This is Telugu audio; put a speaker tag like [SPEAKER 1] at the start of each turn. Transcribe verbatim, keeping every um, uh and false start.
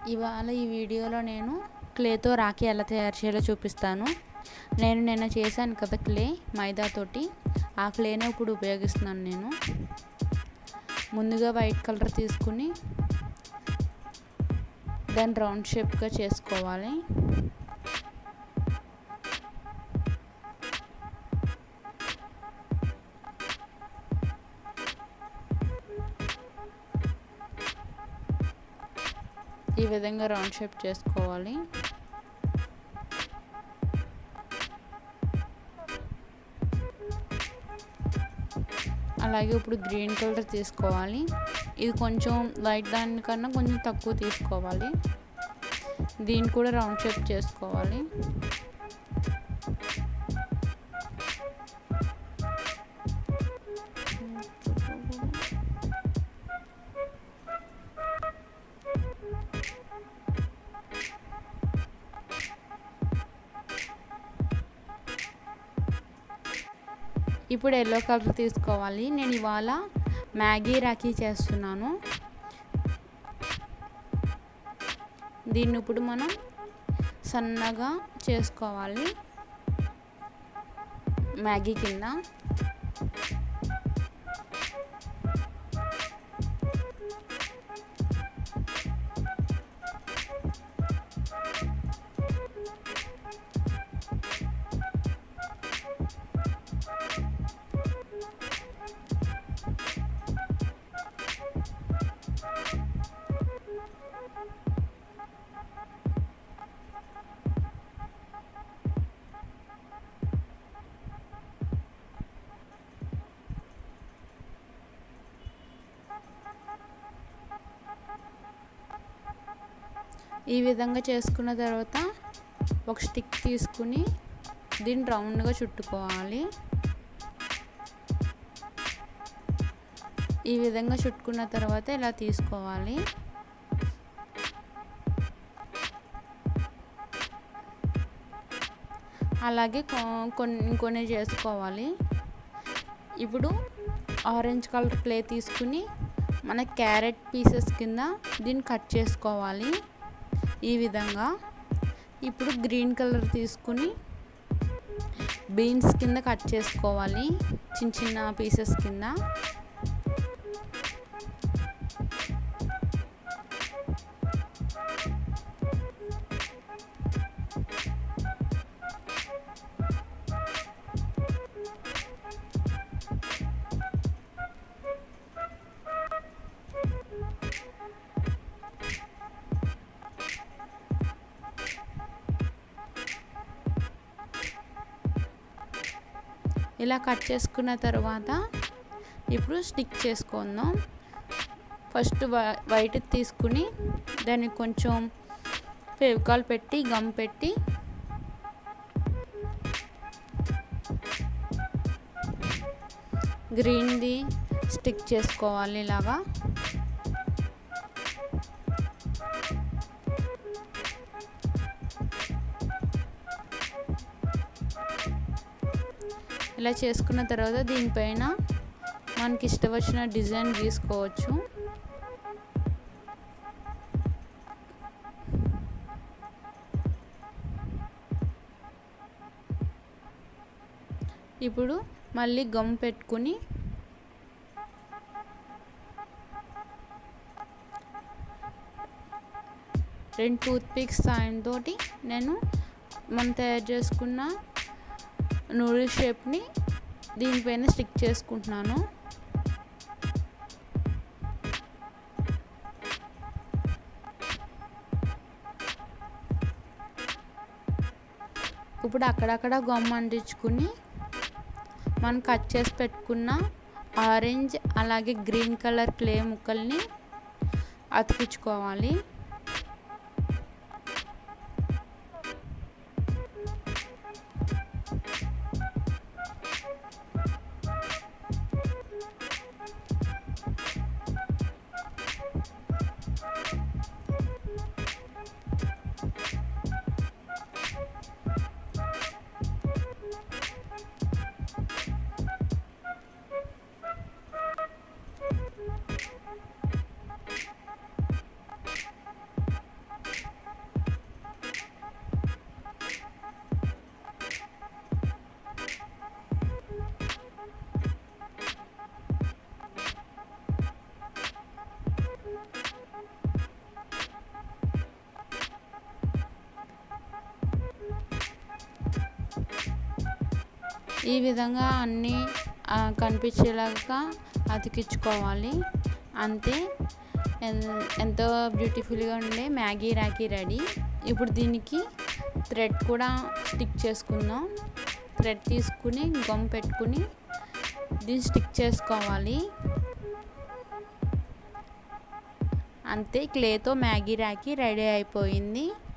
[SPEAKER 1] ఇవాళ ఈ వీడియోలో నేను క్లేతో రాఖీ ఎలా తయారు చేయాలో చూపిస్తాను. నేను నిన్న చేశాను కదా క్లే మైదాతోటి, ఆ క్లేనే ఇప్పుడు ఉపయోగిస్తున్నాను నేను. ముందుగా వైట్ కలర్ తీసుకుని దాన్ని రౌండ్ షేప్గా చేసుకోవాలి. ఈ విధంగా రౌండ్ షేప్ చేసుకోవాలి. అలాగే ఇప్పుడు గ్రీన్ కలర్ తీసుకోవాలి. ఇది కొంచెం వైట్ దానికన్నా కొంచెం తక్కువ తీసుకోవాలి. దీన్ని కూడా రౌండ్ షేప్ చేసుకోవాలి. ఇప్పుడు ఎల్లో కలర్ తీసుకోవాలి. నేను ఇవాళ మ్యాగీ రాఖీ చేస్తున్నాను. దీన్ని ఇప్పుడు మనం సన్నగా చేసుకోవాలి మ్యాగీ కింద. ఈ విధంగా చేసుకున్న తర్వాత ఒక స్టిక్ తీసుకుని దీన్ని రౌండ్గా చుట్టుకోవాలి. ఈ విధంగా చుట్టుకున్న తర్వాత ఇలా తీసుకోవాలి. అలాగే కొన్ని కొన్ని చేసుకోవాలి. ఇప్పుడు ఆరెంజ్ కలర్ క్లే తీసుకుని మన క్యారెట్ పీసెస్ కింద దీన్ని కట్ చేసుకోవాలి ఈ విధంగా. ఇప్పుడు గ్రీన్ కలర్ తీసుకుని బీన్స్ కింద కట్ చేసుకోవాలి చిన్న చిన్న పీసెస్ కింద. ఇలా కట్ చేసుకున్న తర్వాత ఇప్పుడు స్టిక్ చేసుకుందాం. ఫస్ట్ వైట్ తీసుకుని దానికి కొంచెం ఫెవికాల్ పెట్టి గమ్ పెట్టి గ్రీన్ది స్టిక్ చేసుకోవాలి ఇలాగా. ఇలా చేసుకున్న తర్వాత దీనిపైన మనకి ఇష్టం వచ్చిన డిజైన్ గీసుకోవచ్చు. ఇప్పుడు మళ్ళీ గమ్ పెట్టుకుని రెండు టూత్ పిక్స్ సాయంతో నేను మనం తయారు చేసుకున్న నూడిల్ షేప్ని దీనిపైన స్టిక్ చేసుకుంటున్నాను. ఇప్పుడు అక్కడక్కడ గమ్ అంటించుకుని మనం కట్ చేసి పెట్టుకున్న ఆరెంజ్ అలాగే గ్రీన్ కలర్ క్లే ముక్కల్ని అతికించుకోవాలి. ఈ విధంగా అన్నీ కనిపించేలాగా అతికించుకోవాలి. అంతే, ఎంతో బ్యూటిఫుల్గా ఉండే మ్యాగీ రాఖీ రెడీ. ఇప్పుడు దీనికి థ్రెడ్ కూడా స్టిక్ చేసుకుందాం. థ్రెడ్ తీసుకుని గమ్ పెట్టుకుని దీన్ని స్టిక్ చేసుకోవాలి. అంతే, క్లేతో మ్యాగీ రాఖీ రెడీ అయిపోయింది.